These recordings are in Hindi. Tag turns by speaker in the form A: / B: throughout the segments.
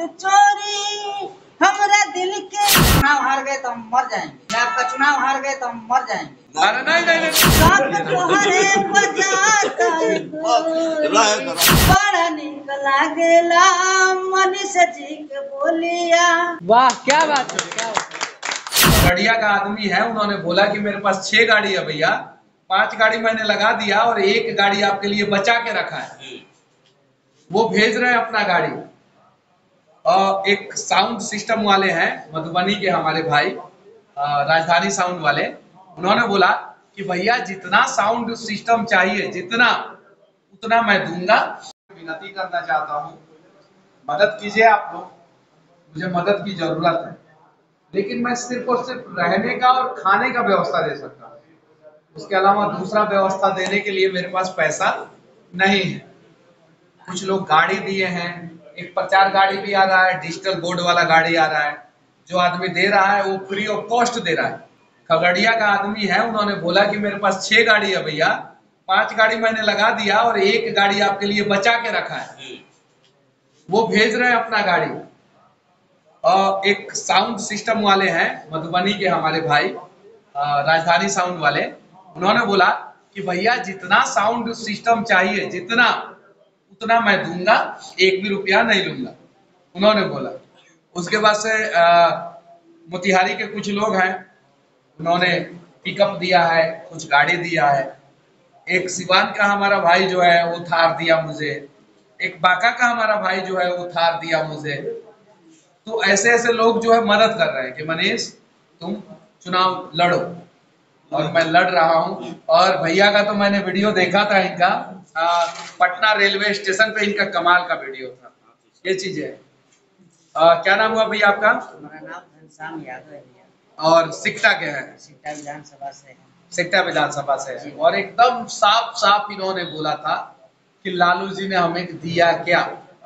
A: तू चोरी हमरा दिल के। चुनाव हार गए तो हम मर जाएंगे, आपका चुनाव हार गए तो हम मर जाएंगे।
B: अरे नहीं
A: तोहरे बजाता है गोरी, बड़ा निक लागेला मनीष जी के बोलिया।
C: वाह क्या बात है, क्या बात है।
B: बढ़िया का आदमी है, उन्होंने बोला कि मेरे पास 6 गाड़ी है भैया, 5 गाड़ी मैंने लगा दिया और 1 गाड़ी आपके लिए बचा के रखा है। वो भेज रहे हैं अपना गाड़ी। और एक साउंड सिस्टम वाले हैं मधुबनी के हमारे भाई, राजधानी साउंड वाले, उन्होंने बोला कि भैया जितना साउंड सिस्टम चाहिए जितना उतना मैं दूंगा। विनती करना चाहता हूँ, मदद कीजिए आप लोग, मुझे मदद की जरूरत है, लेकिन मैं सिर्फ और सिर्फ रहने का और खाने का व्यवस्था दे सकता हूँ। उसके अलावा दूसरा व्यवस्था देने के लिए मेरे पास पैसा नहीं है। कुछ लोग गाड़ी दिए हैं, एक प्रचार गाड़ी भी आ रहा है, डिजिटल बोर्ड वाला गाड़ी आ रहा है। जो आदमी दे रहा है वो फ्री ऑफ कॉस्ट दे रहा है। खगड़िया का आदमी है, उन्होंने बोला कि मेरे पास 6 गाड़ी है भैया, 5 गाड़ी मैंने लगा दिया और 1 गाड़ी आपके लिए बचा के रखा है। वो भेज रहे हैं अपना गाड़ी। और एक साउंड सिस्टम वाले हैं मधुबनी के हमारे भाई, राजधानी साउंड वाले, उन्होंने बोला कि भैया जितना साउंड सिस्टम चाहिए जितना उतना मैं दूंगा, 1 भी रुपया नहीं लूंगा, उन्होंने बोला। उसके बाद से मोतिहारी के कुछ लोग हैं, उन्होंने पिकअप दिया है, कुछ गाड़ी दिया है। एक सिवान का हमारा भाई जो है वो थार दिया मुझे, एक बांका का हमारा भाई जो है वो थार दिया मुझे। तो ऐसे ऐसे लोग जो है मदद कर रहे हैं कि मनीष तुम चुनाव लड़ो, और मैं लड़ रहा हूँ। और भैया का तो मैंने वीडियो देखा था इनका, पटना रेलवे स्टेशन पे इनका कमाल का वीडियो था। ये चीज है। क्या नाम हुआ भैया आपका?
A: हमारा नाम घनश्याम यादव है भैया।
B: और सिकटा के हैं?
A: सिकटा विधानसभा से है।
B: सिकटा विधानसभा से है। और एकदम साफ साफ इन्होंने बोला था कि लालू जी ने हमें दिया क्या।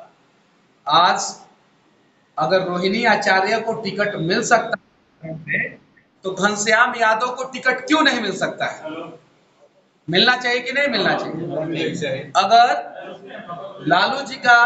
B: आज अगर रोहिणी आचार्य को टिकट मिल सकता है तो घनश्याम यादव को टिकट क्यों नहीं मिल सकता है? मिलना चाहिए कि नहीं मिलना चाहिए? अगर लालू जी का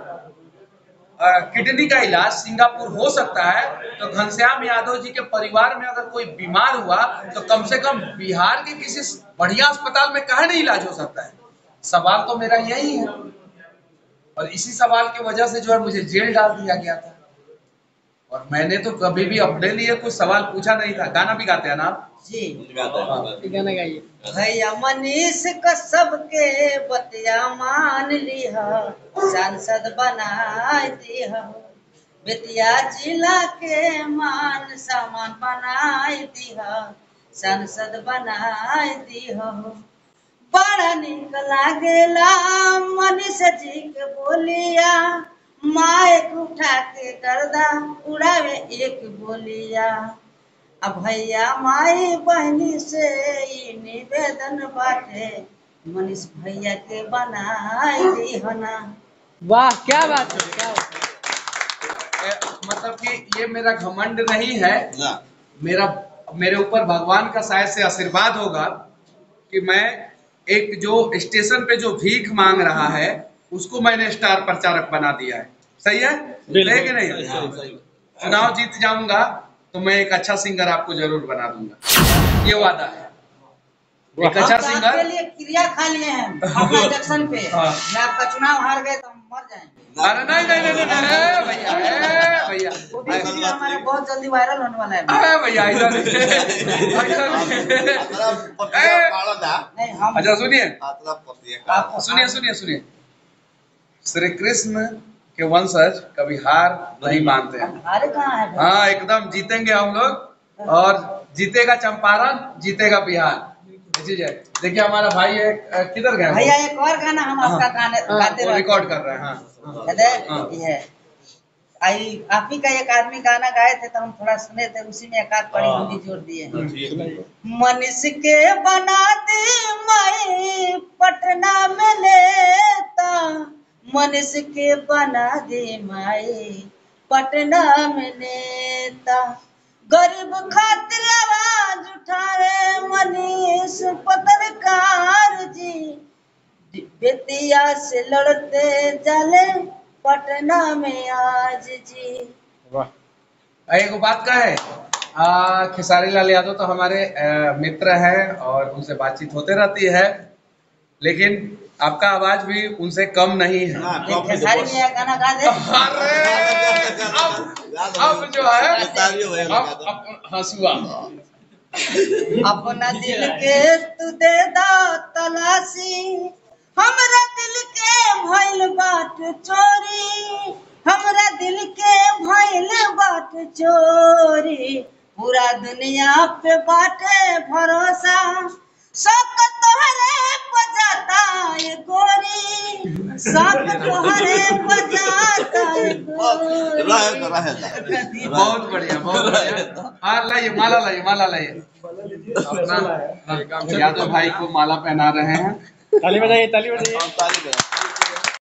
B: किडनी का इलाज सिंगापुर हो सकता है तो घनश्याम यादव जी के परिवार में अगर कोई बीमार हुआ तो कम से कम बिहार के किसी बढ़िया अस्पताल में काहे नहीं इलाज हो सकता है? सवाल तो मेरा यही है। और इसी सवाल की वजह से जो है मुझे जेल डाल दिया गया था। और मैंने तो कभी भी अपने लिए कोई सवाल पूछा नहीं था। गाना भी गाते हैं ना आप?
A: जी
C: गाना गाइए।
A: भैया मनीष का सबके बतिया मान लिहा, सांसद बना दिया, बेतिया जिला के मान सम्मान बना दिया, सांसद बना दिया। बड़ा निक लागेला मनीष जी के बोलिया, माइक उठा के गर्दा उड़ावे एक बोलिया। अब भैया माई बहनी से ई निवेदन बाटे, मनीष भैया के बनाई दीहना।
C: वाह क्या बात है, क्या बात है।
B: मतलब कि ये मेरा घमंड नहीं है, मेरे ऊपर भगवान का शायद से आशीर्वाद होगा कि मैं एक जो स्टेशन पे जो भीख मांग रहा है उसको मैंने स्टार प्रचारक बना दिया है। सही है? है कि नहीं? चुनाव जीत जाऊंगा तो मैं एक अच्छा सिंगर आपको जरूर बना दूंगा, ये वादा है। एक अच्छा सिंगर
A: आपके लिए क्रिया खा लिए हैं अपना इलेक्शन पे।
B: हाँ।
A: मैं आपका चुनाव हार गए तो हम मर जाएंगे।
B: अरे नहीं भैया
A: वो भी वीडियो हमारा बहुत जल्दी वायरल होने वाला है।
B: भैया इधर
A: नहीं हम
B: अच्छा सुनिए,
A: आपको
B: सुनिए श्री कृष्ण के वंशज कभी हार नहीं मानते हैं।
A: हारे कहाँ है?
B: हाँ एकदम जीतेंगे हम लोग, और जीतेगा चंपारण, जीतेगा बिहार। देखिए हमारा भाई किधर गया?
A: भैया एक और गाना हम आपका गाते
B: वो
A: रहते
B: रिकॉर्ड कर रहे हैं। हाँ
A: याद है? ये आई आप ही का एक आदमी गाना गाए थे तो हम थोड़ा सुने थे, उसी में एक आध पढ़ी हम भी जोड़ दिए हैं। मनीष के बना दी माई पटना में लेता, मनीष के बना दी माई पटना में नेता, गरीब खातिर आवाज उठावे मनीष पत्रकार जी, बेतिया से लड़ते जाले पटना में आज जी।
B: एक बात का है, खेसारी लाल यादव तो हमारे मित्र हैं और उनसे बातचीत होते रहती है, लेकिन आपका आवाज भी उनसे कम नहीं है।
A: खेसारी में गाना गा दे।
B: अब जो है हंसुआ
A: अपना दिल के तू दे दा तलाशी, हमरा दिल के भइल बाट चोरी, हमरा दिल के भइल बाट चोरी, पूरा दुनिया पे बाटे भरोसा, शौक तोहरे बजाता ये गोरी, शौक तोहरे बजाता ये गोरी।
B: बहुत बढ़िया, बहुत बढ़िया। हाँ लाइए माला, लाइए माला, लाइए। अपना यादव भाई को माला पहना रहे हैं।
C: ताली बजाइए, ताली बजाइए।